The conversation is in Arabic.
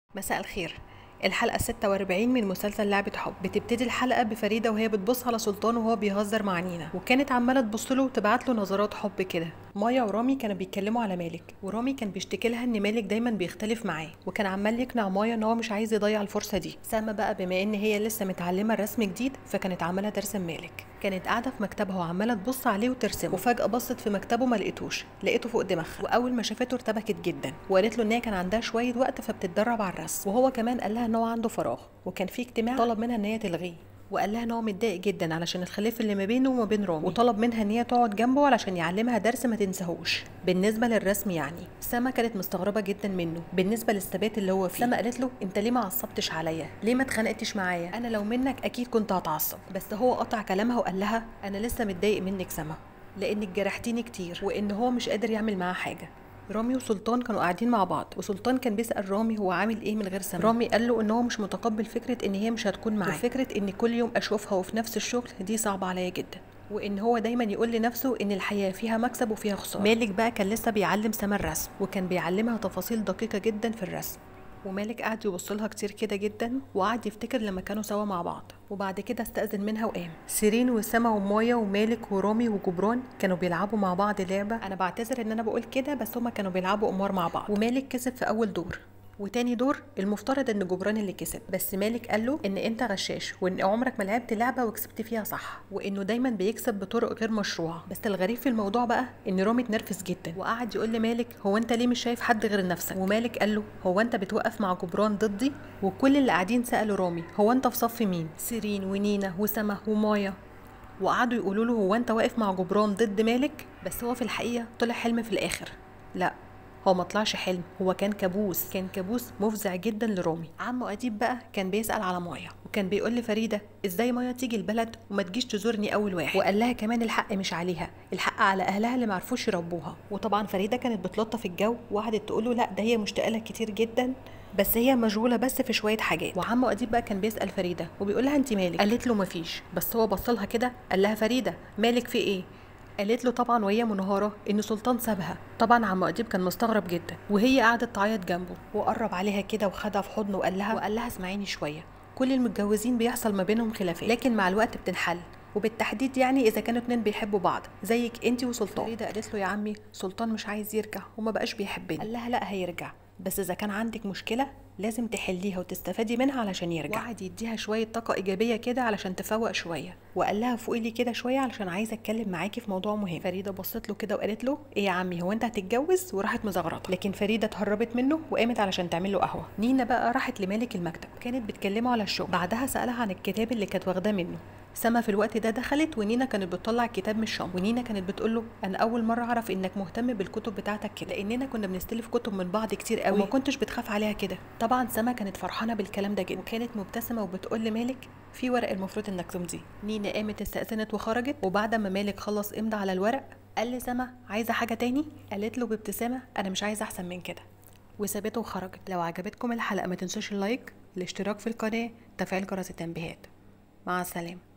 مساء الخير. الحلقة 46 من مسلسل لعبة حب. بتبتدي الحلقة بفريدة وهي بتبص على سلطان وهو بيهزر مع نينا، وكانت عمالة تبص له وتبعت له نظرات حب كده. مايا ورامي كانوا بيتكلموا على مالك، ورامي كان بيشتكي لها ان مالك دايما بيختلف معاه، وكان عمال يقنع مايا ان هو مش عايز يضيع الفرصة دي. سما بقى بما ان هي لسه متعلمة الرسم جديد فكانت عمالة ترسم مالك. كانت قاعدة في مكتبها وعمالة تبص عليه وترسمه، وفجأة بصت في مكتبه ما لقيته فوق دماغها، واول ما شافته ارتبكت جدا وقالت له ان هي كان عندها شوية وقت فبتتدرب على الرسم، وهو كمان قال لها ان هو عنده فراغ، وكان في اجتماع طلب منها ان هي تلغيه، وقال لها ان هو متضايق جدا علشان الخلاف اللي ما بينه وما بين رامي، وطلب منها ان هي تقعد جنبه علشان يعلمها درس ما تنساهوش بالنسبه للرسم. يعني سما كانت مستغربه جدا منه بالنسبه للثبات اللي هو فيه. سما قالت له انت ليه ما عصبتش عليا؟ ليه ما اتخانقتش معايا؟ انا لو منك اكيد كنت هتعصب. بس هو قطع كلامها وقال لها انا لسه متضايق منك سما، لانك جرحتيني كتير، وان هو مش قادر يعمل معاها حاجه. رامي وسلطان كانوا قاعدين مع بعض، وسلطان كان بيسأل رامي هو عامل ايه من غير سما. رامي قال له ان هو مش متقبل فكره ان هي مش هتكون معاه، وفكره ان كل يوم اشوفها وفي نفس الشغل دي صعبه عليا جدا، وان هو دايما يقول لنفسه ان الحياه فيها مكسب وفيها خساره. مالك بقى كان لسه بيعلم سما الرسم، وكان بيعلمها تفاصيل دقيقه جدا في الرسم، ومالك قعد يبصلها كتير كده جدا، وقعد يفتكر لما كانوا سوا مع بعض. وبعد كده استأذن منها وقام. سيرين وسما ومايا ومالك ورامي وجبران كانوا بيلعبوا مع بعض لعبه، انا بعتذر ان انا بقول كده بس هما كانوا بيلعبوا قمار مع بعض، ومالك كسب في اول دور، وتاني دور المفترض ان جبران اللي كسب، بس مالك قال له ان انت غشاش، وان عمرك ما لعبت لعبه وكسبت فيها صح، وانه دايما بيكسب بطرق غير مشروعه. بس الغريب في الموضوع بقى ان رامي اتنرفز جدا، وقعد يقول لمالك هو انت ليه مش شايف حد غير نفسك؟ ومالك قال له هو انت بتوقف مع جبران ضدي؟ وكل اللي قاعدين سالوا رامي هو انت في صف مين؟ سيرين ونينا وسما ومايا، وقعدوا يقولوا له هو انت واقف مع جبران ضد مالك؟ بس هو في الحقيقه طلع حلم في الاخر. لا، هو ما طلعش حلم، هو كان كابوس، كان كابوس مفزع جدا لرامي. عمو اديب بقى كان بيسال على مايا، وكان بيقول لفريده ازاي مايا تيجي البلد وما تجيش تزورني اول واحد، وقال لها كمان الحق مش عليها، الحق على اهلها اللي ما عرفوش يربوها. وطبعا فريده كانت بتلطف الجو وقعدت تقول له لا ده هي مشتاقه لك كتير جدا، بس هي مشغوله بس في شويه حاجات. وعمو اديب بقى كان بيسال فريده وبيقول لها انت مالك؟ قالت له مفيش، بس هو بصلها كده قال لها فريده مالك في ايه؟ قالت له طبعا وهي منهاره ان سلطان سابها. طبعا عم اديب كان مستغرب جدا، وهي قعدت تعيط جنبه، وقرب عليها كده وخدها في حضنه وقال لها اسمعيني شويه، كل المتجوزين بيحصل ما بينهم خلافات لكن مع الوقت بتنحل، وبالتحديد يعني اذا كانوا اتنين بيحبوا بعض زيك انت وسلطان. فريده قالت له يا عمي سلطان مش عايز يرجع وما بقاش بيحبني. قال لها لا هيرجع، بس اذا كان عندك مشكله لازم تحليها وتستفادي منها علشان يرجع. وقعد يديها شويه طاقه ايجابيه كده علشان تفوق شويه، وقال لها فوقي لي كده شويه علشان عايزه اتكلم معاكي في موضوع مهم. فريده بصت له كده وقالت له ايه يا عمي هو انت هتتجوز؟ وراحت مزغرطه، لكن فريده اتهربت منه وقامت علشان تعمل له قهوه. نينا بقى راحت لمالك المكتب، كانت بتكلمه على الشغل، بعدها سالها عن الكتاب اللي كانت واخداه منه. سما في الوقت ده دخلت، ونينا كانت بتطلع الكتاب من الشنطه، ونينا كانت بتقول له انا اول مره اعرف انك مهتم بالكتب بتاعتك كده، لاننا كنا بنستلف كتب من بعض كتير قوي وما كنتش بتخاف عليها كده. طبعا سما كانت فرحانه بالكلام ده جدا، وكانت مبتسمه وبتقول لمالك في ورق المفروض انك تمضيه. نينا قامت استأذنت وخرجت، وبعد ما مالك خلص امضى على الورق قال لسما عايزه حاجه تاني؟ قالت له بابتسامه انا مش عايزه احسن من كده، وسابته وخرجت. لو عجبتكم الحلقه ما تنسوش اللايك، الاشتراك في القناه، تفعيل جرس التنبيهات. مع السلامه.